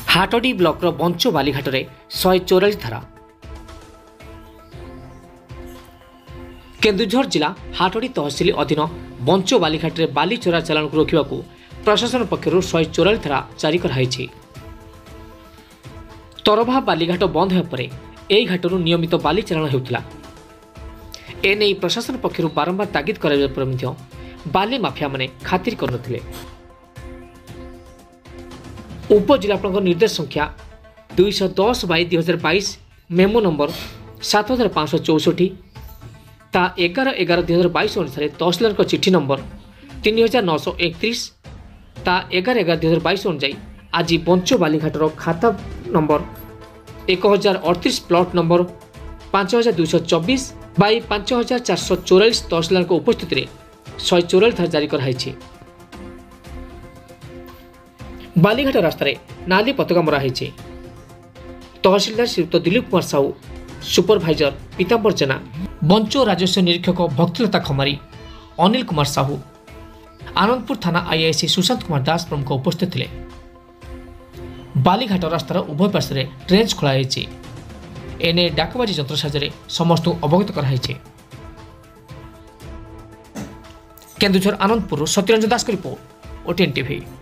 हाटडी block bunch Balighat में 144 धारा। केन्दुझर जिला हाटडी तहसिल अधीन बंच बालीघाट में बाली चोरा चालान को रोकने को प्रशासन पक्षर 144 धारा जारी कराई। तरभा बालीघाट बंद होगा यह घाटू नियमित बाली चालान होता। एने प्रशासन पक्षर बारंबार तागिद कर बाली माफिया माने खातिर करनथिले। उपजिलापाल निर्देश संख्या 210/2022 मेमो नंबर 7564 ता 11/11/2022 अनुसार तहसीलदार चिठी नंबर 3931 ता 11/11/2022 अनुसार आज बंच बालीघाटर खाता नंबर 1038 प्लॉट नंबर 5224 बाई 5444 तहसीलदार उपस्थित 144 धारा जारी कराई। बालीघाट रास्तार नाली पताका मराई। तहसीलदार श्रीयुक्त दिलीप कुमार साहू, सुपरभाइजर पीताम्बर जेना, बंच राजस्व निरीक्षक भक्तिलता खमारी, अनिल कुमार साहू, आनंदपुर थाना आईआईसी सुशांत कुमार दास प्रमुख उपस्थित थे। बालीघाट रास्तार उभय पार्श्व ट्रेंच खोलाई। एने डाकबाजी यंत्र साहाय्य समस्त अवगत कराई। Keonjhar Anandpur Satyaranjan Das report, O T N TV.